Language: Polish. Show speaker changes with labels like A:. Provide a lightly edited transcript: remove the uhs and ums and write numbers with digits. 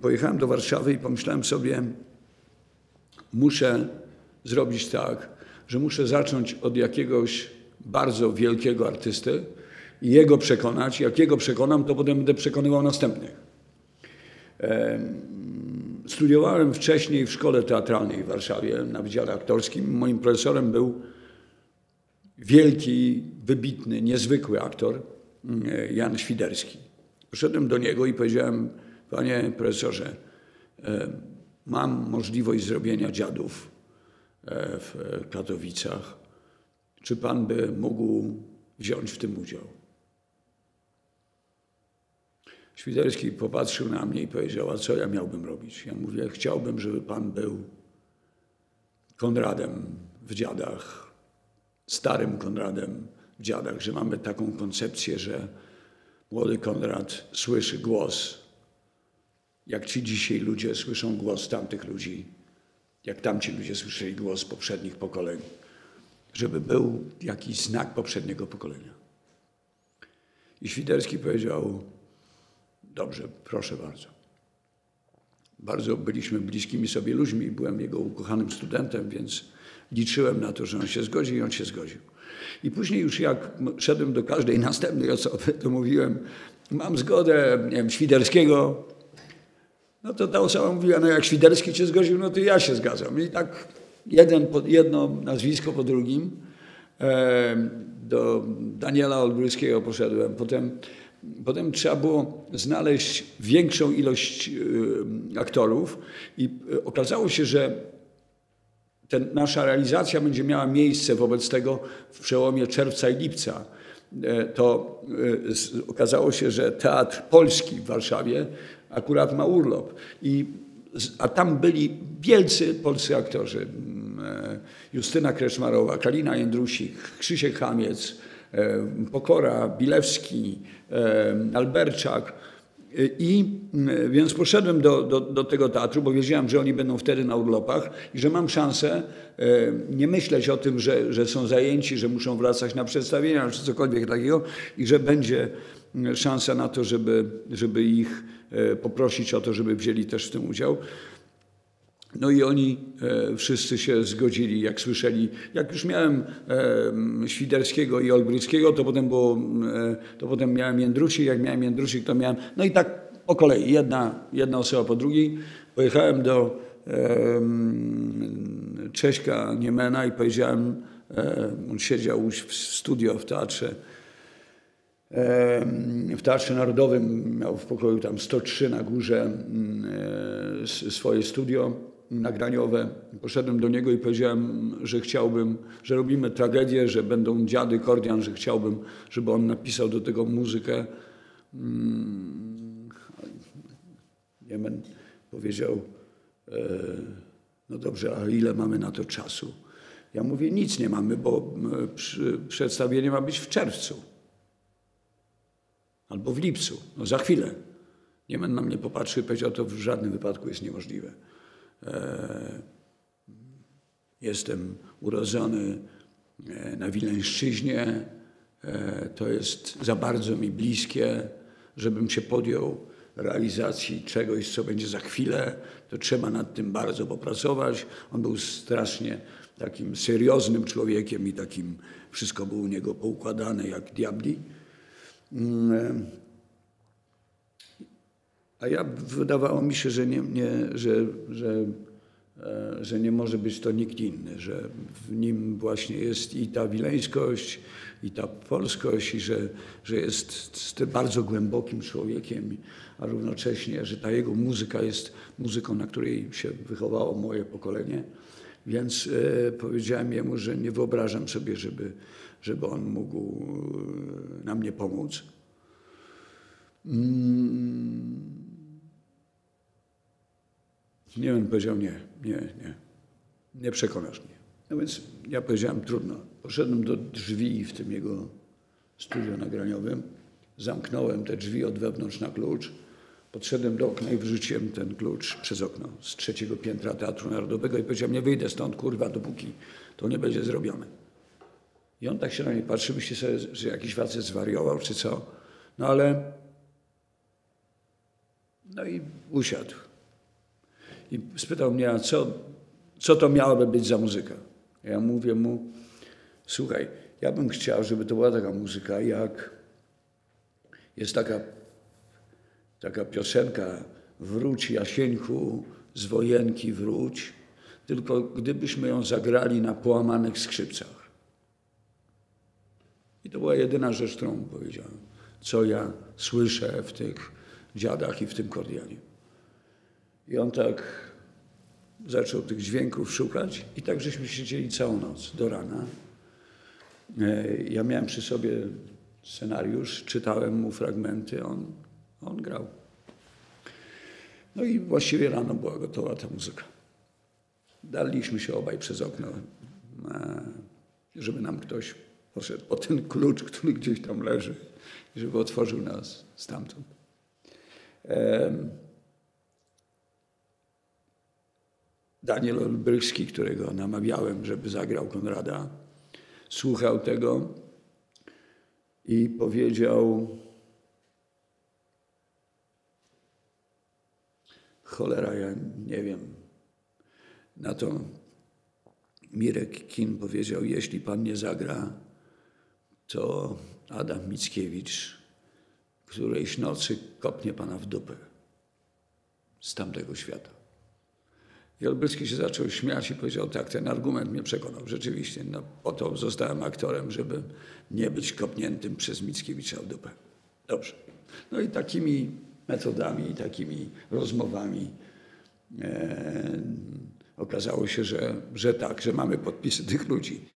A: pojechałem do Warszawy i pomyślałem sobie, muszę zrobić tak, że muszę zacząć od jakiegoś bardzo wielkiego artysty i jego przekonać. Jak jego przekonam, to potem będę przekonywał następnych. Studiowałem wcześniej w szkole teatralnej w Warszawie na Wydziale Aktorskim. Moim profesorem był wielki, wybitny, niezwykły aktor Jan Świderski. Poszedłem do niego i powiedziałem: panie profesorze, mam możliwość zrobienia Dziadów w Katowicach. Czy pan by mógł wziąć w tym udział? Świderski popatrzył na mnie i powiedział: a co ja miałbym robić? Ja mówię: chciałbym, żeby pan był Konradem w Dziadach, starym Konradem w Dziadach, że mamy taką koncepcję, że młody Konrad słyszy głos, jak ci dzisiaj ludzie słyszą głos tamtych ludzi, jak tamci ludzie słyszeli głos poprzednich pokoleń, żeby był jakiś znak poprzedniego pokolenia. I Świderski powiedział: dobrze, proszę bardzo. Bardzo byliśmy bliskimi sobie ludźmi, byłem jego ukochanym studentem, więc liczyłem na to, że on się zgodzi, i on się zgodził. I później już jak szedłem do każdej następnej osoby, to mówiłem: mam zgodę, nie wiem, Świderskiego. No to ta osoba mówiła: no jak Świderski cię zgodził, no to ja się zgadzam. I tak jedno nazwisko po drugim. Do Daniela Olbrychskiego poszedłem. Potem trzeba było znaleźć większą ilość aktorów i okazało się, że nasza realizacja będzie miała miejsce wobec tego w przełomie czerwca i lipca. To okazało się, że Teatr Polski w Warszawie akurat ma urlop. A tam byli wielcy polscy aktorzy. Justyna Kreczmarowa, Kalina Jędrusik, Krzysiek Chamiec, Pokora, Bilewski, Alberczak. Więc poszedłem do tego teatru, bo wiedziałem, że oni będą wtedy na urlopach i że mam szansę nie myśleć o tym, że są zajęci, że muszą wracać na przedstawienia czy cokolwiek takiego i że będzie szansa na to, żeby ich poprosić o to, żeby wzięli też w tym udział. No i oni wszyscy się zgodzili, jak słyszeli. Jak już miałem Świderskiego i Olbrychskiego, to potem miałem Jędrusik. Jak miałem Jędrusik, to miałem... No i tak po kolei, jedna osoba po drugiej. Pojechałem do Cześka Niemena i powiedziałem, on siedział w studio w Teatrze Narodowym, miał w pokoju tam 103 na górze swoje studio nagraniowe. Poszedłem do niego i powiedziałem, że chciałbym, że robimy tragedię, że będą Dziady, Kordian, że chciałbym, żeby on napisał do tego muzykę. Niemen powiedział: no dobrze, a ile mamy na to czasu? Ja mówię: nic nie mamy, bo przedstawienie ma być w czerwcu albo w lipcu, no za chwilę. Niemen na mnie popatrzył i powiedział: to w żadnym wypadku jest niemożliwe. Jestem urodzony na Wileńszczyźnie, to jest za bardzo mi bliskie, żebym się podjął realizacji czegoś, co będzie za chwilę, to trzeba nad tym bardzo popracować. On był strasznie takim serioznym człowiekiem i takim, wszystko było u niego poukładane jak diabli. A ja wydawało mi się, że nie może być to nikt inny, że w nim właśnie jest i ta wileńskość, i ta polskość, i że jest bardzo głębokim człowiekiem, a równocześnie, że ta jego muzyka jest muzyką, na której się wychowało moje pokolenie. Więc powiedziałem jemu, że nie wyobrażam sobie, żeby on mógł nam mnie pomóc. Nie, on powiedział: nie przekonasz mnie. No więc ja powiedziałem: trudno. Poszedłem do drzwi w tym jego studio nagraniowym, zamknąłem te drzwi od wewnątrz na klucz, podszedłem do okna i wrzuciłem ten klucz przez okno z 3. piętra Teatru Narodowego i powiedziałem: nie wyjdę stąd, kurwa, dopóki to nie będzie zrobione. I on tak się na mnie patrzy, myśli sobie, że jakiś facet zwariował czy co. No ale... No i usiadł. I spytał mnie, a co to miałaby być za muzyka? Ja mówię mu, słuchaj, ja bym chciał, żeby to była taka muzyka, jak jest taka piosenka Wróć Jasieńku, z wojenki wróć, tylko gdybyśmy ją zagrali na połamanych skrzypcach. I to była jedyna rzecz, którą mu powiedziałem, co ja słyszę w tych dziadach i w tym Kordianie. I on tak zaczął tych dźwięków szukać i tak żeśmy siedzieli całą noc do rana. Ja miałem przy sobie scenariusz, czytałem mu fragmenty, on grał. No i właściwie rano była gotowa ta muzyka. Daliśmy się obaj przez okno, żeby nam ktoś poszedł po ten klucz, który gdzieś tam leży, żeby otworzył nas stamtąd. Daniel Olbrychski, którego namawiałem, żeby zagrał Konrada, słuchał tego i powiedział: cholera, ja nie wiem. Na to Mirek Kin powiedział: jeśli pan nie zagra, to Adam Mickiewicz którejś nocy kopnie pana w dupę z tamtego świata. I Olbrychski się zaczął śmiać i powiedział: tak, ten argument mnie przekonał. Rzeczywiście, no, po to zostałem aktorem, żeby nie być kopniętym przez Mickiewicza w dupę. Dobrze. No i takimi metodami, takimi rozmowami okazało się, że tak, że mamy podpisy tych ludzi.